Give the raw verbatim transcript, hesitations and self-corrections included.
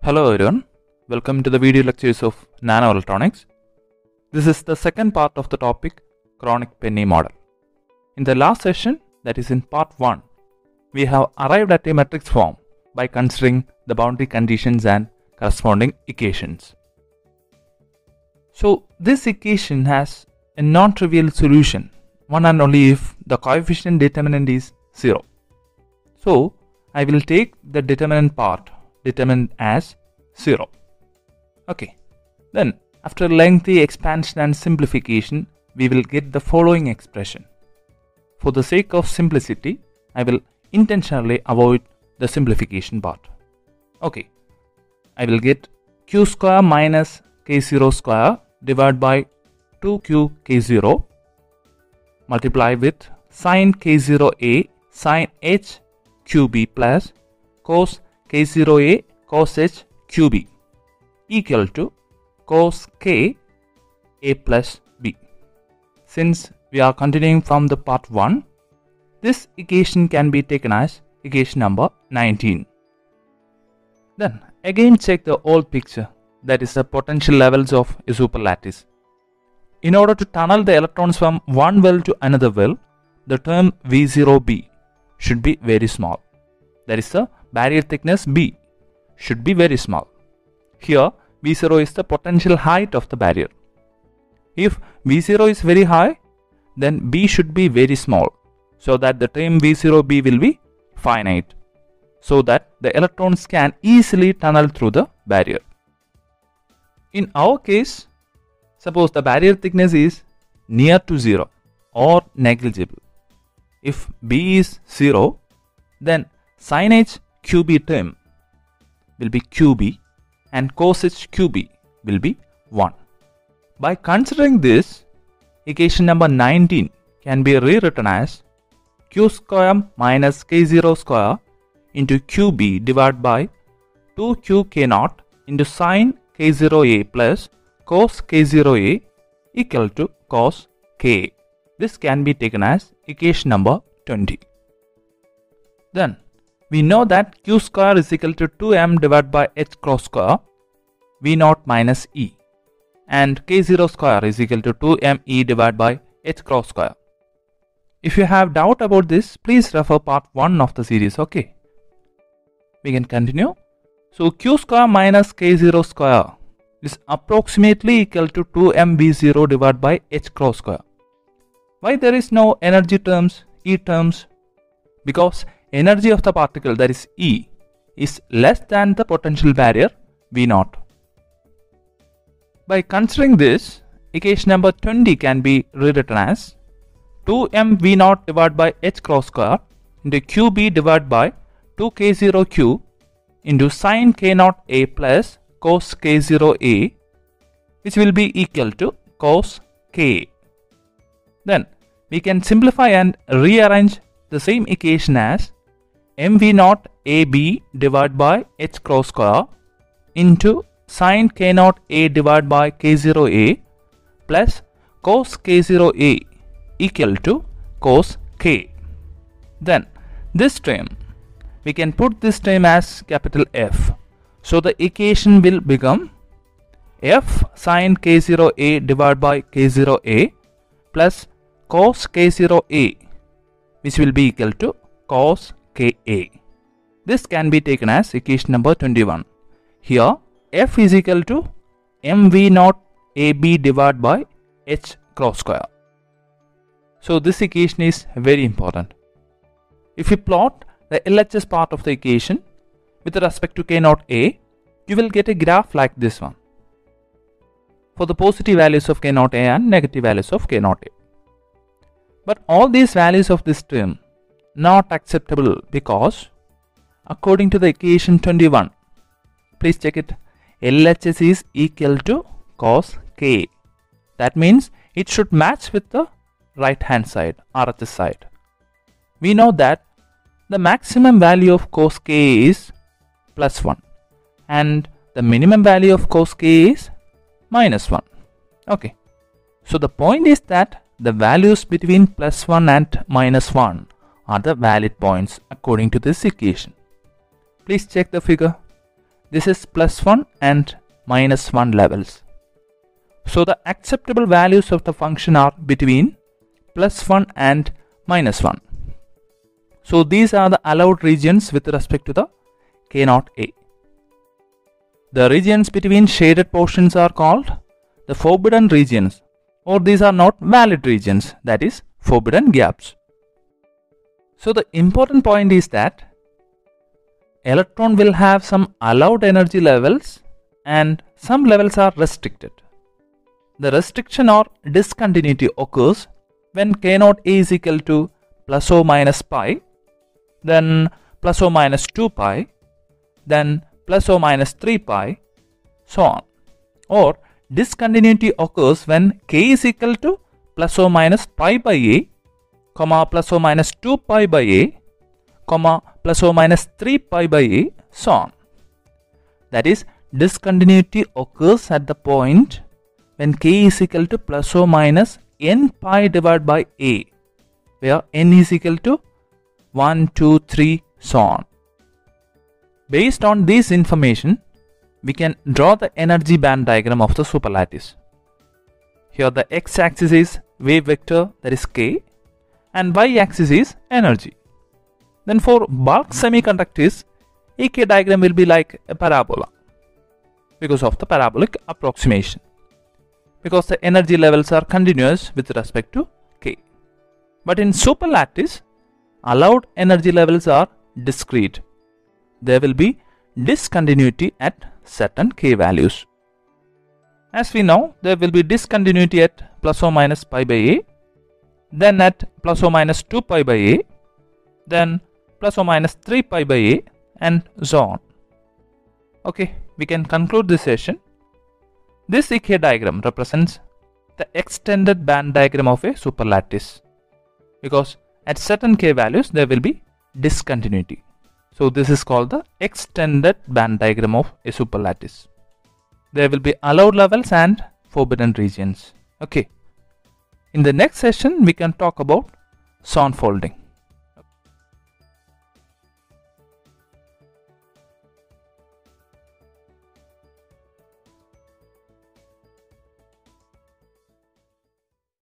Hello everyone, welcome to the video lectures of Nanoelectronics. This is the second part of the topic Kronig-Penney model. In the last session, that is in part one, we have arrived at a matrix form by considering the boundary conditions and corresponding equations. So this equation has a non-trivial solution, one and only if the coefficient determinant is zero. So I will take the determinant part determined as zero. Okay, then after lengthy expansion and simplification, we will get the following expression. For the sake of simplicity, I will intentionally avoid the simplification part. Okay, I will get q square minus k zero square divided by two q k zero multiply with sin k zero a sin h qb plus cos k zero a cos h qb equal to cos k a plus b. Since we are continuing from the part one, this equation can be taken as equation number nineteen. Then again check the old picture, that is the potential levels of a superlattice. In order to tunnel the electrons from one well to another well, the term V zero b should be very small. That is the barrier thickness B should be very small. Here V zero is the potential height of the barrier. If V zero is very high, then B should be very small, so that the term V zero b will be finite, so that the electrons can easily tunnel through the barrier. In our case, suppose the barrier thickness is near to zero or negligible. If B is zero, then sin h qb term will be qb and cos h qb will be one. By considering this, equation number nineteen can be rewritten as q square minus k zero square into qb divided by two q k naught into sin k zero a plus cos k zero a equal to cos k. This can be taken as equation number twenty. Then we know that q square is equal to two m divided by h cross square v naught minus e, and k zero square is equal to two m e divided by h cross square. If you have doubt about this, please refer part one of the series. Okay, we can continue. So q square minus k zero square is approximately equal to two m v zero divided by h cross square. Why there is no energy terms, E terms? Because energy of the particle, that is E, is less than the potential barrier V naught. By considering this, equation number twenty can be rewritten as two m v naught divided by h cross square into qb divided by two k zero q into sin k naught a plus cos k zero a, which will be equal to cos k. Then we can simplify and rearrange the same equation as mv naught ab divided by h cross square into sin k naught a divided by k zero a plus cos k zero a equal to cos k. Then this term, we can put this term as capital F. So the equation will become f sin k zero a divided by k zero a plus cos k zero a, which will be equal to cos ka. This can be taken as equation number twenty-one. Here f is equal to mv naught ab divided by h cross square. So this equation is very important. If you plot the L H S part of the equation with respect to k naught a, you will get a graph like this one for the positive values of k naught a and negative values of k naught a. But all these values of this term not acceptable, because according to the equation twenty-one, please check it, L H S is equal to cos k. That means it should match with the right hand side, R H S side. We know that the maximum value of cos k is plus one and the minimum value of cos k is minus one. Okay, so the point is that the values between plus one and minus one are the valid points according to this equation. Please check the figure. this is plus one and minus one levels. So the acceptable values of the function are between plus one and minus one. So these are the allowed regions with respect to the K naught A. The regions between shaded portions are called the forbidden regions, or these are not valid regions, that is forbidden gaps. So the important point is that electron will have some allowed energy levels and some levels are restricted. The restriction or discontinuity occurs when K naught A is equal to plus or minus pi, then plus or minus two pi, then plus or minus three pi, so on. Or discontinuity occurs when K is equal to plus or minus pi by A, comma plus or minus two pi by A, comma plus or minus three pi by A, so on. That is, discontinuity occurs at the point when K is equal to plus or minus n pi divided by A, where n is equal to one, two, three, so on. Based on this information, we can draw the energy band diagram of the superlattice. Here the x-axis is wave vector, that is K, and y-axis is energy. Then for bulk semiconductors, E K diagram will be like a parabola because of the parabolic approximation, because the energy levels are continuous with respect to K. But in superlattice, allowed energy levels are discrete. There will be discontinuity at certain K values. As we know, there will be discontinuity at plus or minus pi by A, then at plus or minus two pi by A, then plus or minus three pi by A, and so on. Okay, we can conclude this session. This E K diagram represents the extended band diagram of a superlattice, because at certain K values there will be discontinuity. So this is called the extended band diagram of a superlattice. There will be allowed levels and forbidden regions. Okay. In the next session we can talk about Zorn folding.